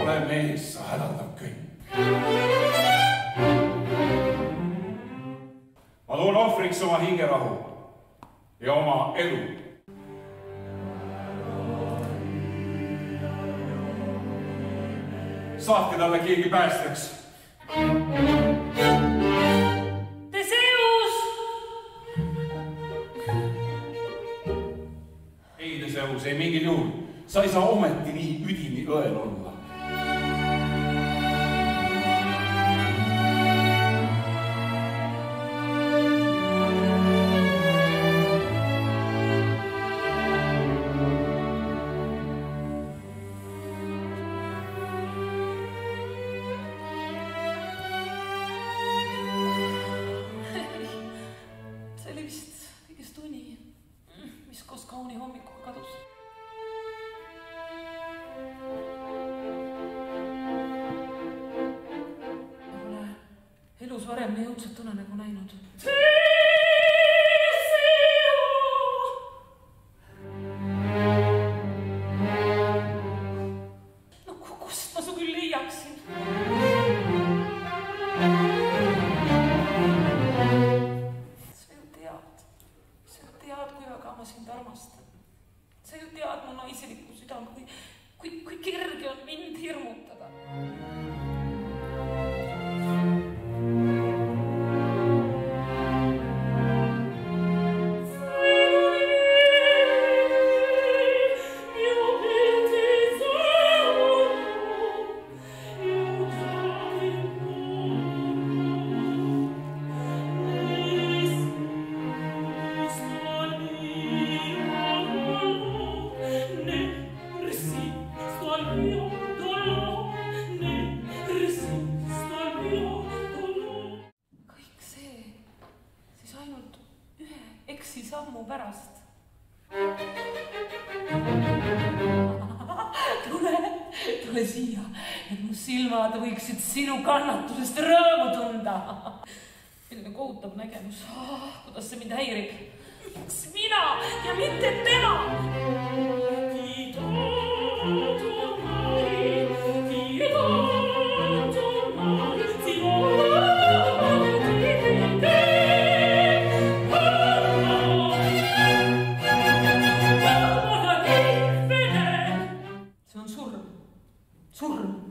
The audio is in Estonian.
ole mees, sa hädaldab kõik. Ma toon ohvriks oma hingerahu ja oma elu. Saatke talle keegi päästjaks. Teseus! Ei, Teseus, ei mingil juhul. Sa ei saa ometi nii üdini õel olla. Kauni hommikuga kadus. Ma pole elus varem nii õudset unenägu näinud. No kust ma su küll leiaksin? Kui väga ma sind armastan. Sa ju tead mu naiseliku südam, kui kerge on mind hirmutada. Sammu pärast. Tule siia, et mu silmad võiksid sinu kannatusest rõõmu tunda. Milline kohutab nägemus, kuidas see mind häirib. Miks mina ja mitte tema? Surm.